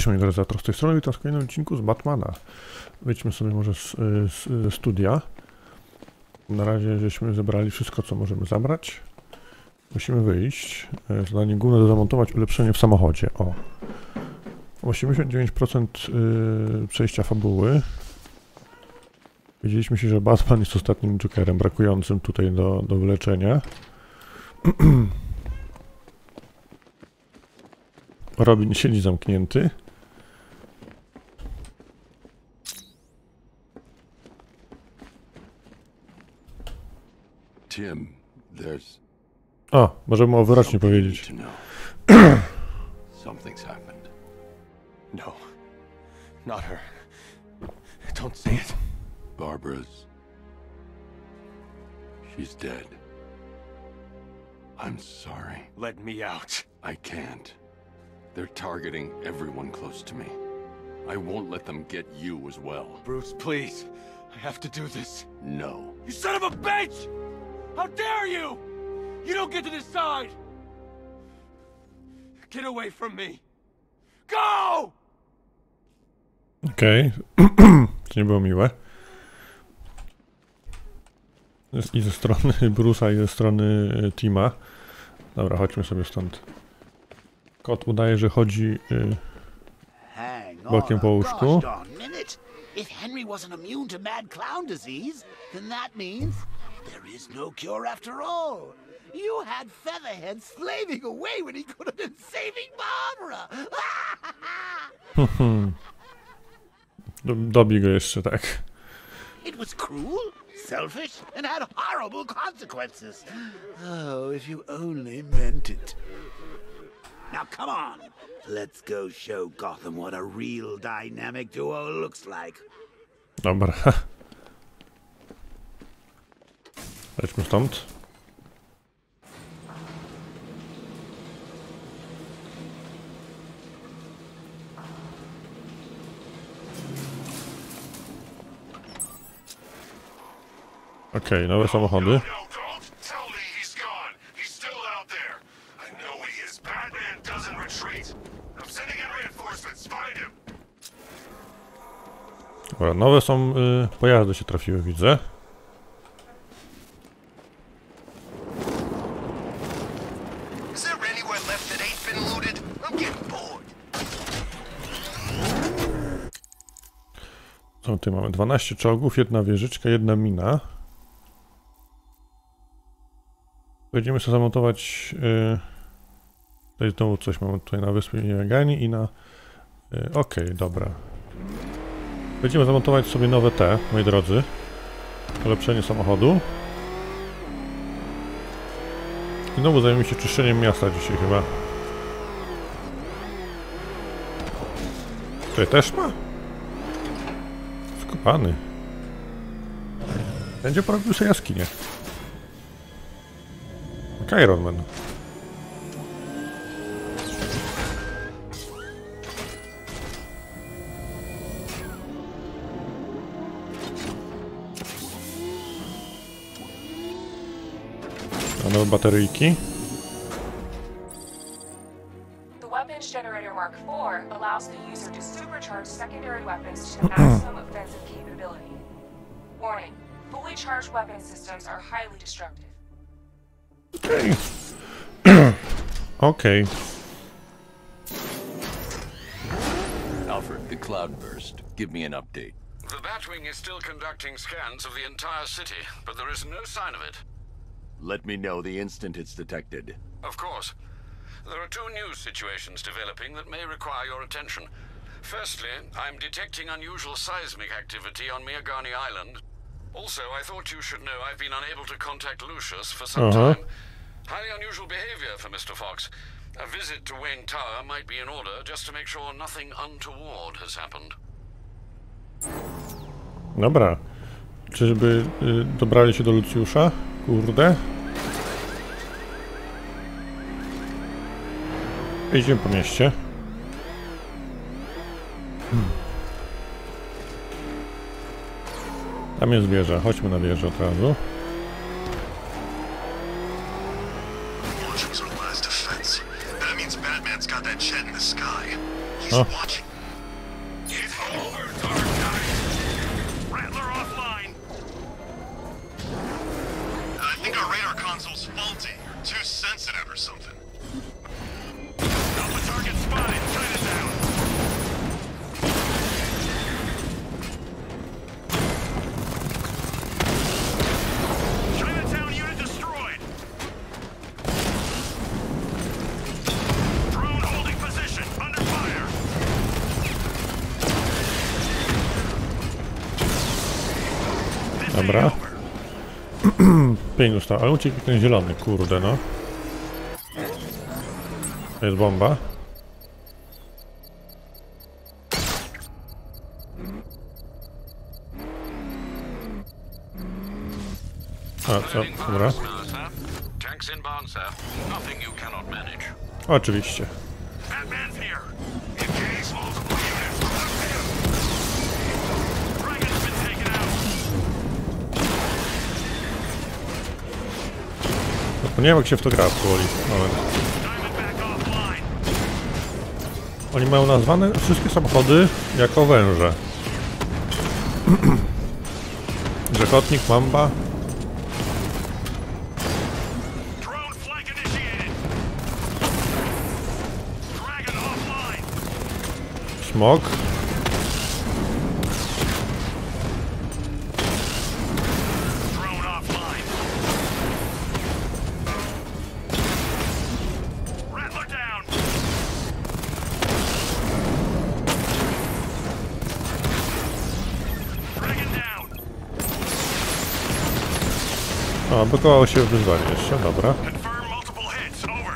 Cześć moi drodzy, z tej strony witam w kolejnym odcinku z Batmana. Wyjdźmy sobie może z studia. Na razie żeśmy zebrali wszystko, co możemy zabrać. Musimy wyjść. Zadanie główne to zamontować ulepszenie w samochodzie. O. 89% przejścia fabuły. Wiedzieliśmy się, że Batman jest ostatnim Jokerem brakującym tutaj do wyleczenia. Robin siedzi zamknięty. Tim, there's... O, możemy o wyraźnie powiedzieć. Something's happened. No, not her. Don't say it. Barbara's... She's dead. I'm sorry. Let me out. I can't. They're targeting everyone close to me. I won't let them get you as well. Bruce, please. I have to do this. No. You son of a bitch! How dare you! You don't get to decide! Get away from me! Go! Okej. To nie było miłe. I ze strony Bruce'a, i ze strony Tima. Dobra, chodźmy sobie stąd. Kot udaje, że chodzi bokiem po łóżku. If Henry wasn't immune to mad clown disease, then that means there is no cure after all. You had Featherhead slaving away when he could have been saving Barbara. Dobi go jeszcze, tak. It was cruel, selfish, and had horrible consequences. Oh, if you only meant it. Now come on, let's go show Gotham what a real dynamic duo looks like. Dobra. Lećmy stąd. Okej, nowe samochody. Dobra, nowe są pojazdy się trafiły, widzę. Co tutaj mamy? 12 czołgów, jedna wieżyczka, jedna mina. Będziemy sobie zamontować tutaj znowu coś mamy tutaj na wyspie Niewiagani i na... Okej, dobra. Będziemy zamontować sobie nowe te, moi drodzy. Ulepszenie samochodu. I znowu zajmiemy się czyszczeniem miasta dzisiaj chyba. Tutaj też ma? Skopany. Będzie porobił sobie jaskinię. Jak Iron Man. Nowe bateryjki. The weapons generator Mark IV allows the user to supercharge secondary weapons to maximum offensive capability. Warning: fully charged weapon systems are highly destructive. Okay. Okay. Alfred, the cloudburst. Give me an update. The Batwing is still conducting scans of the entire city, but there is no sign of it. Let me know the instant it's detected. Of course. There are two news situations developing that may require your attention. Firstly, I'm detecting unusual seismic activity on Miagani Island. Also, I thought you should know I've been unable to contact Lucius for some time. Highly unusual behavior for Mr. Fox. A visit to Wayne Tower might be in order, just to make sure nothing untoward has happened. Dobra. Czyżby dobrali się do Lucjusza? Kurde. Idziemy po mieście. Tam jest wieża. Chodźmy na wieżę od razu. That means Batman's got that jet in the sky. He's Oh. watching. Dobra. 5 zostało, ale uciekł ten zielony, kurde no. To jest bomba. A, co? Dobra. Tanks inbound, sir. Nothing you cannot manage. Oczywiście. Batman's here. Engage multiple units. Dragon's been taken out. Zapomniałem jak się w to gra powoli. Moment. Diamondback offline. Oni mają nazwane wszystkie samochody jako węże. Grzechotnik, mamba. Drone flank initiated. Dragon offline. Smok. Drone offline. Rattler down. Dragon down. A, blokowało się wyzwanie jeszcze, dobra. Confirm multiple hits. Over.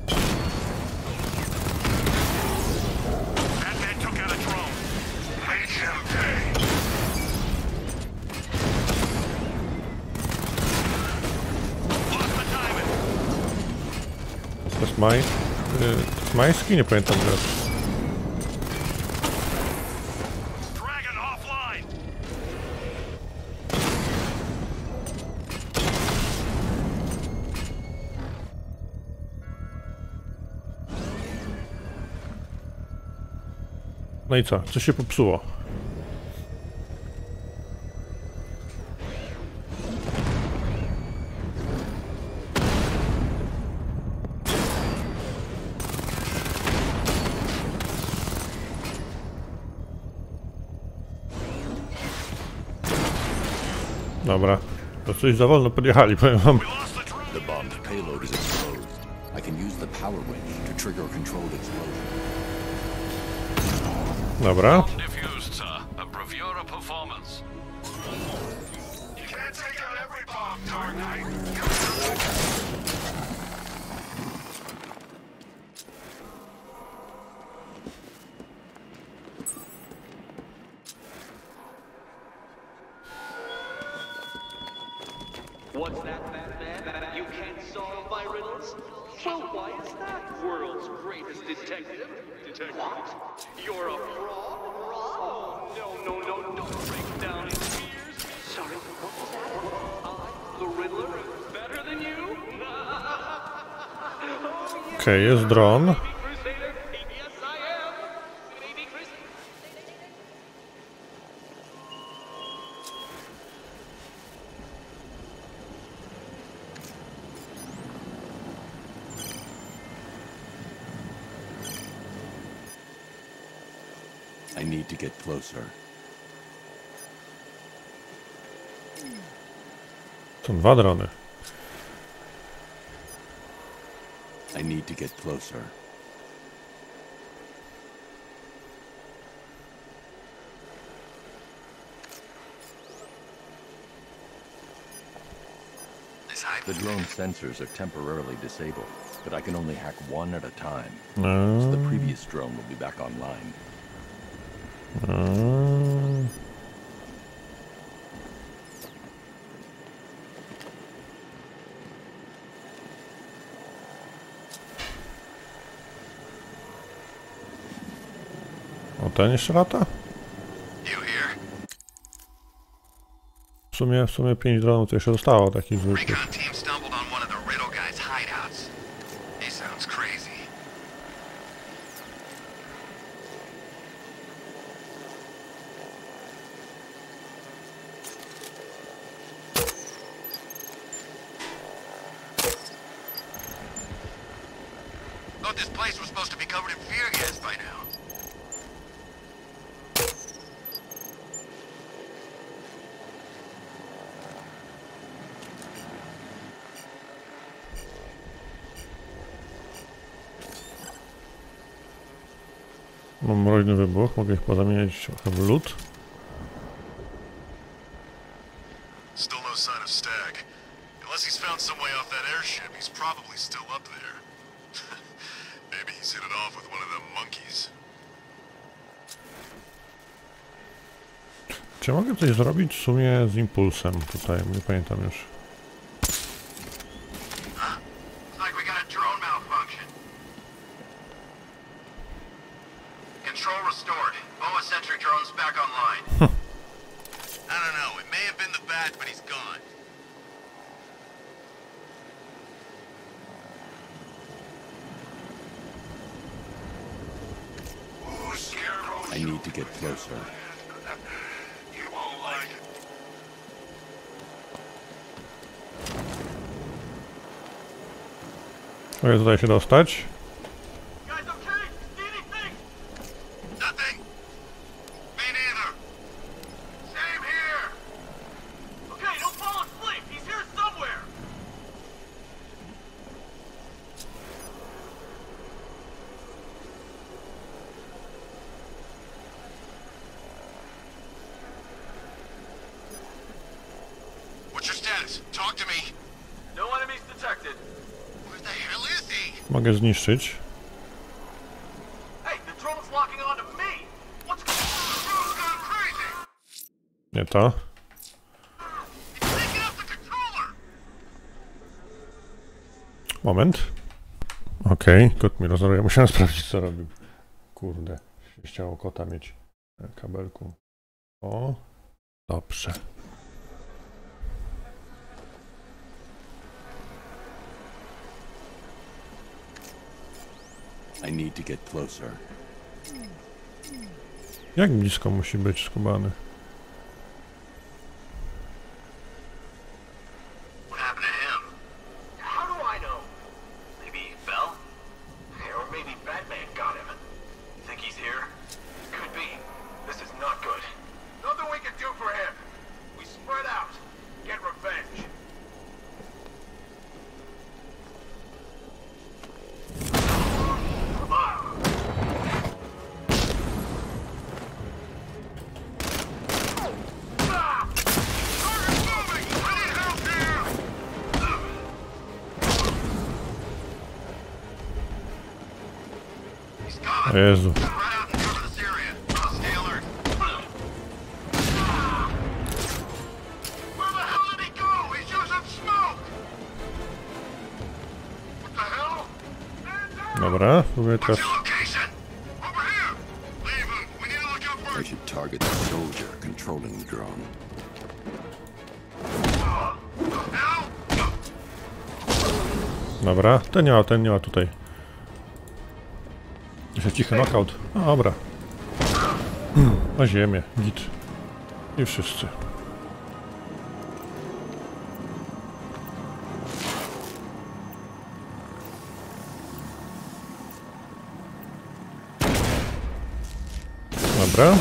Batman took out a drone. Make him pay. Lost the diamond. To jest majski? Nie pamiętam teraz. Dragon offline. No i co? Co się popsuło? Dobra. To coś za wolno podjechali, powiem wam. We lost the drone. The bomb's payload is exposed. I can use the power winch to trigger a controlled explosion. Dobra. Diffused, sir. A bravura performance. You can't take out every bomb, Dark Knight. What's that, Batman? You can't solve my riddles? Well, why is that? World's greatest detective? What? You're a fraud? Oh, no, don't break down in tears. Sorry, what was that? I, the Riddler, am better than you? Okej, jest dron. Baby Crusader? Yes, I am. Baby Crusader. I need to get closer. Są dwa drony. I need to get closer. The drone sensors are temporarily disabled, but I can only hack one at a time. So the previous drone will be back online. O, ten jeszcze lata? You here? W sumie 5 dronów to jeszcze zostało takich zwykłych. Recon team stumbled on one of the Riddle guy's hideouts. He sounds crazy. Thought this place was supposed to be covered in fear gas by now. Mam mroźny wybuch, mogę ich pozamieniać w lód. Czy mogę coś zrobić w sumie z impulsem tutaj? Nie pamiętam już. I need to get closer. You won't like it. Mogę tutaj się dostać. Guys, okay? See anything? Nothing. Me neither. Same here. Okay, don't fall asleep. He's here somewhere. What's your status? Talk to me. No enemies detected. Where the hell is he? Mogę zniszczyć. Hey, the drone's locking onto me. What's going on? The drone's gone crazy. Nie to. It's taking out the controller. Moment. Okej, kot mi rozoruje. Musiałem sprawdzić, co robił. Kurde, chciało kota mieć w kabelku. O, dobrze. I need to get closer. Jak blisko musi być skubany? What happened to him? How do I know? Maybe he fell? Or maybe Batman got him. You think he's here? Could be. This is not good. Nothing we can do for him. We spread out. Get revenge. O Jezu. Dobra, próbuję teraz... I should target the soldier controlling the drone. Dobra, ten nie ma tutaj. Jeszcze cichy knockout. No dobra. Na ziemię, git. I wszyscy. Dobra.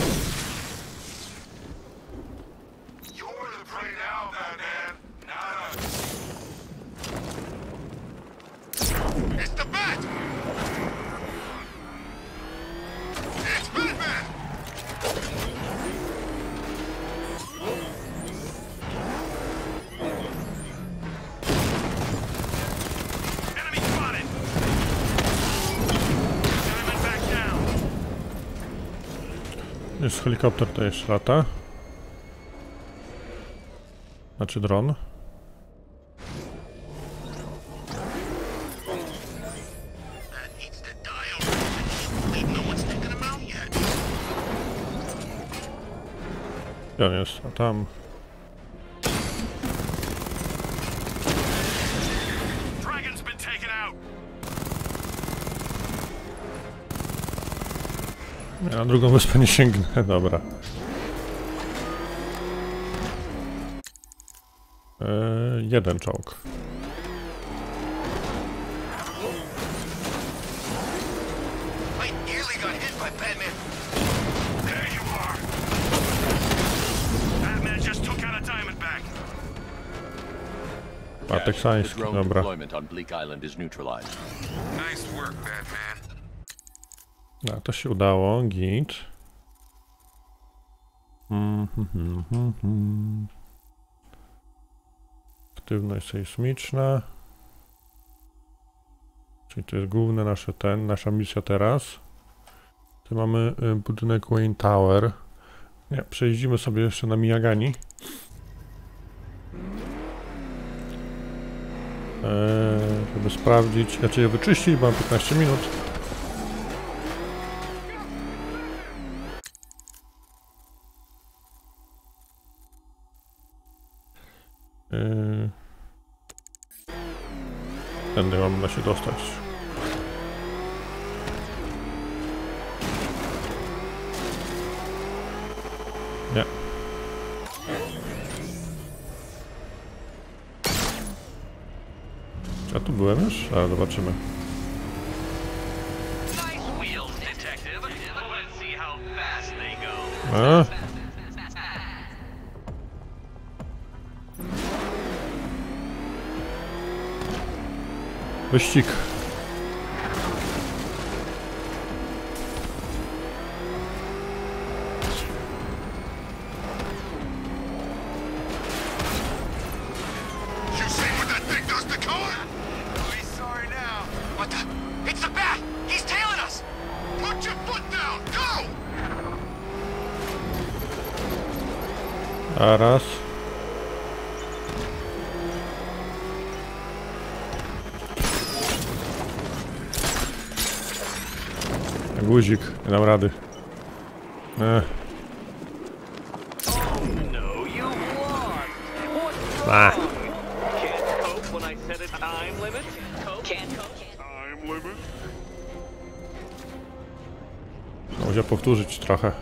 Jest helikopter, to jeszcze lata. Znaczy dron. Gdzie on jest? A tam. Ja na drugą wyspę nie sięgnę, dobra. Jeden czołg. A teksański, dobra. No, to się udało, git. Aktywność sejsmiczna. Czyli to jest główne nasza misja teraz. Tu mamy budynek Wayne Tower. Nie, przejeździmy sobie jeszcze na Miyagani. Żeby sprawdzić, znaczy je wyczyścić, bo mam 15 minut. Tędy mam się dostać. Nie. Czy ja tu byłem już? Ale zobaczymy. A? Wyścig. A raz. Guzik, nie dam rady. Muszę powtórzyć trochę.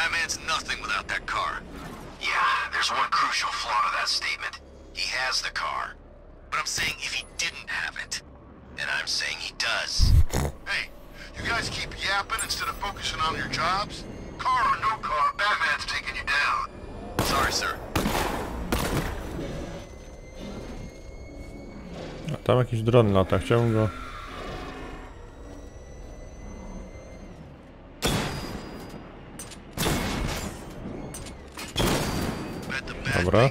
Instead of focusing on your jobs, car or no car, Batman's taking you down. Sorry, sir. A tam jakiś dron lata, chciałem go... Dobra.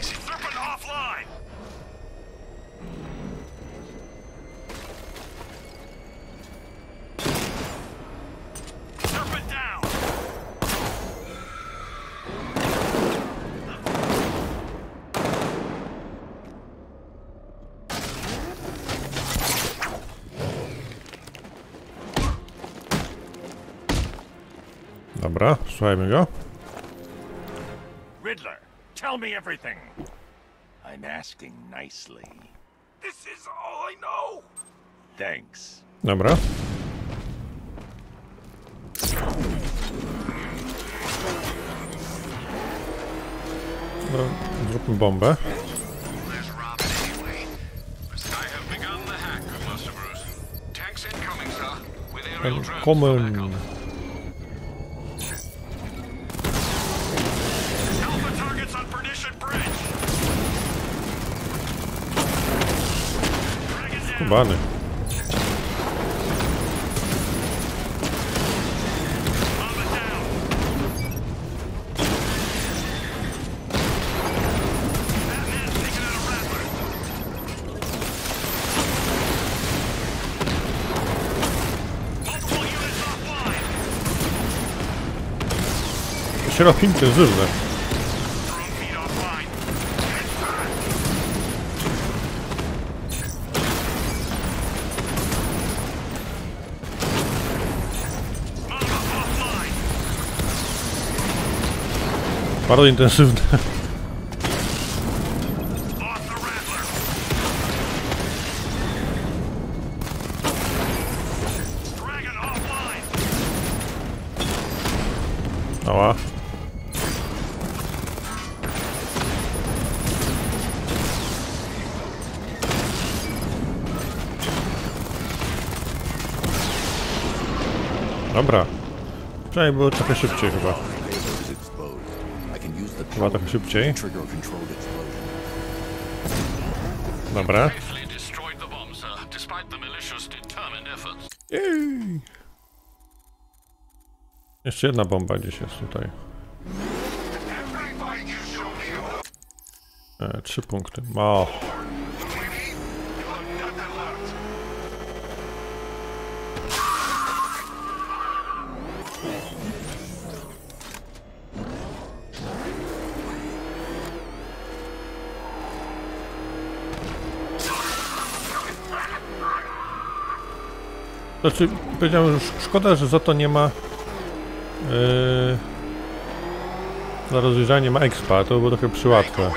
Dobra, słuchajmy go. Riddler, tell me everything. I'm asking nicely. This is all I know. Thanks. Dobra. No, zróbmy bombę. Komen. Skubany. Się robi intensywne. Bardzo intensywne. Ała. Dobra. Przynajmniej było trochę szybciej chyba. Chyba trochę szybciej. Dobra. Jej. Jeszcze jedna bomba gdzieś jest tutaj. 3 punkty. O. Znaczy, powiedziałem, że szkoda, że za to nie ma... za rozjeżdżanie nie ma expa, to było trochę przyłatwe.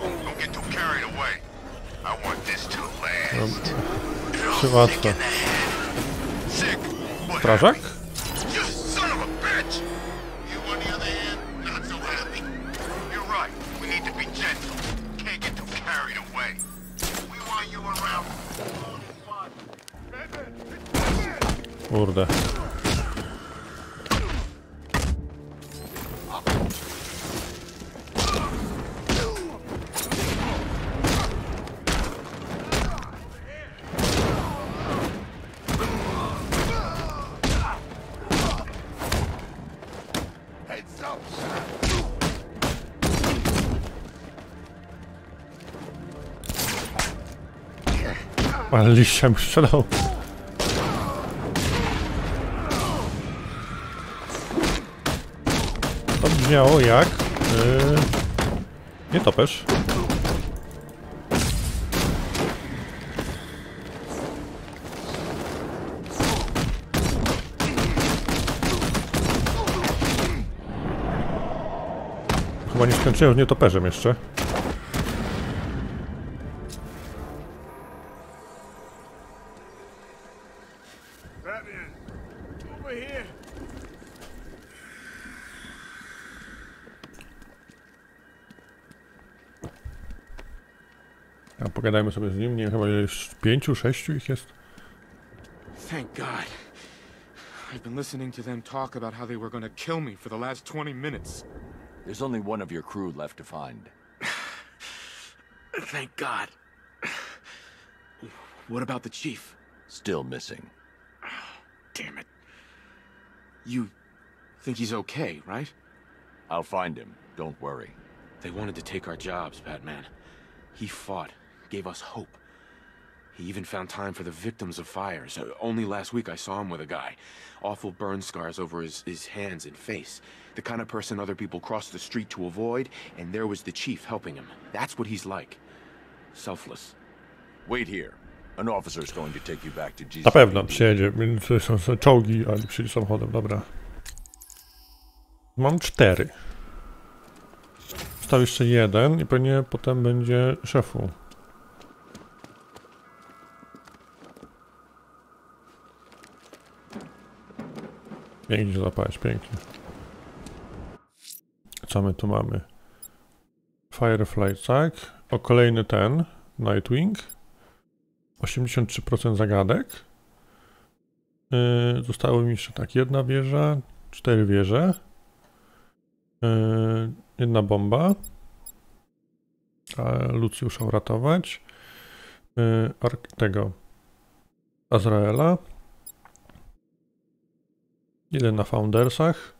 Przyłatwe. Strażak? Kurde. Ale liściem strzelał. To brzmiało jak... nietoperz. Chyba nie skończyłem z nietoperzem jeszcze. A pogadajmy sobie z nim, nie chyba już 5, 6 ich jest. Thank God. I've been listening to them talk about how they were going to kill me for the last 20 minutes. There's only one of your crew left to find. Thank God. What about the chief? Still missing. Damn it. You think he's okay, right? I'll find him. Don't worry. They wanted to take our jobs, Batman. He fought, gave us hope. He even found time for the victims of fires. Only last week I saw him with a guy. Awful burn scars over his hands and face. The kind of person other people cross the street to avoid, and there was the chief helping him. That's what he's like. Selfless. Wait here. An officer's going to take you back to GCPD. Na pewno przyjedzie, więc to są czołgi, ale przyjedzie samochodem, dobra. Mam 4. Został jeszcze 1 i pewnie potem będzie szefu. Pięknie zapałeś, pięknie. Co my tu mamy? Firefly, tak? O, kolejny ten. Nightwing. 83% zagadek. Zostało mi jeszcze tak, 1 wieża, 4 wieże. 1 bomba. Lucjusza uratować. Tego. Azraela. 1 na Foundersach.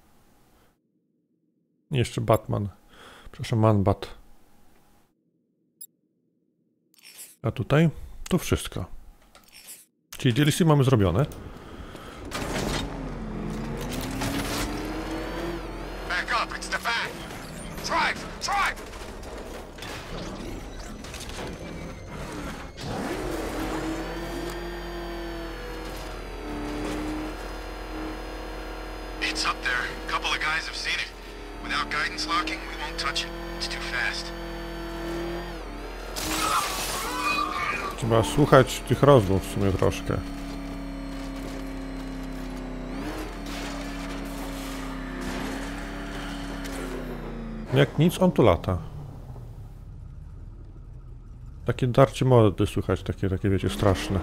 I jeszcze Batman. Przepraszam, Man-Bat. A tutaj? To wszystko. Czyli DLC mamy zrobione. Back up, it's the van. Drive, drive! It's up there. A couple of guys have seen it. Without guidance locking, we won't touch it. It's too fast. Trzeba słuchać tych rozmów w sumie troszkę. Jak nic, on tu lata. Takie darcie mordy słychać, takie wiecie, straszne.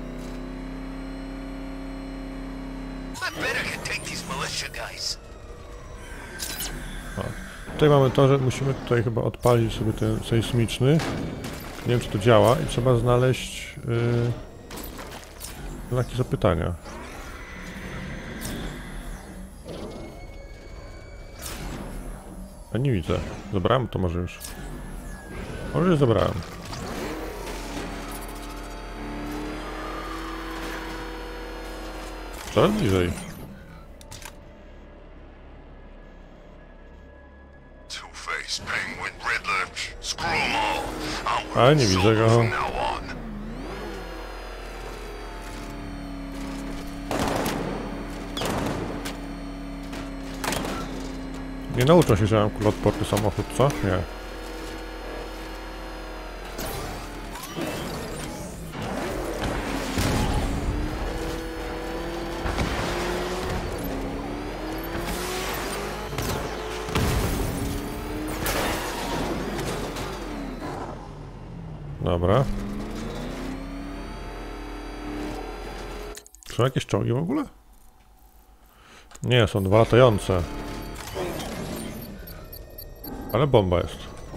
O. Tutaj mamy to, że musimy tutaj chyba odpalić sobie ten sejsmiczny. Nie wiem, czy to działa i trzeba znaleźć znaki zapytania. Ja nie widzę. Zabrałem to może już. Może już zabrałem. Coraz bliżej. Ale nie widzę go. Nie nauczą się, że mam kuloodporny samochód, co? Nie. Dobra. Są jakieś czołgi w ogóle? Nie, są dwa latające. Ale bomba jest.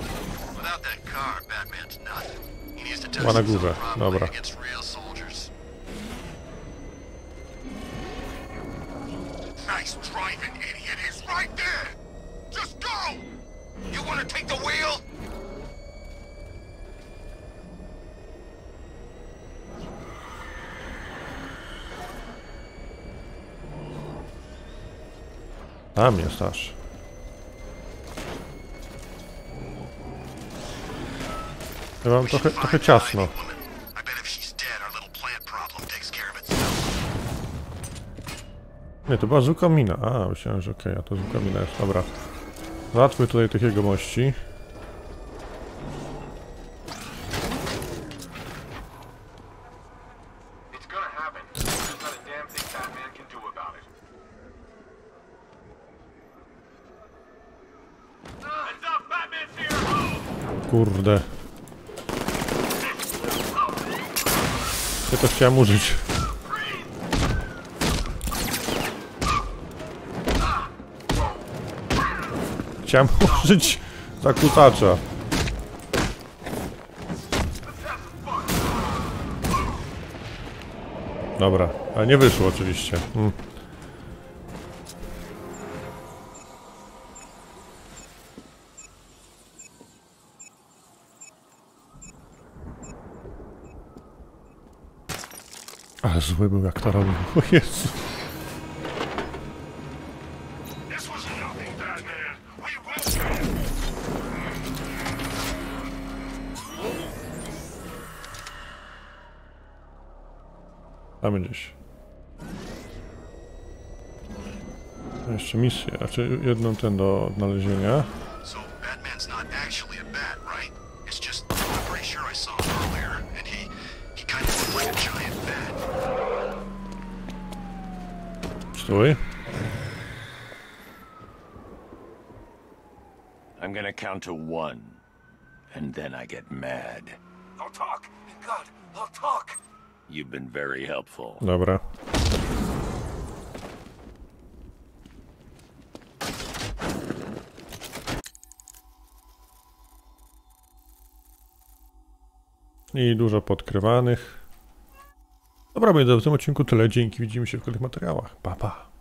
Chyba na górze, dobra. Tam jest aż. Ja mam trochę ciasno. Nie, to była zwykła mina. A, myślałem, że okej, a to zwykła mina jest. Dobra. Załatwmy tutaj tych jegomości. Kurde. Ja to chciałem użyć. Chciałem użyć zakłócacza. Dobra, ale nie wyszło oczywiście. Ale zły był jak to robił. O Jezu. Tam gdzieś. Jeszcze misję, znaczy jedną ten do odnalezienia. Stój. I'm gonna count to 1, and then I get mad. I'll talk. God, I'll talk. You've been very helpful. Dobra. I dużo podkrywanych. Dobra, będzie w tym odcinku tyle. Dzięki, widzimy się w kolejnych materiałach. Pa, pa.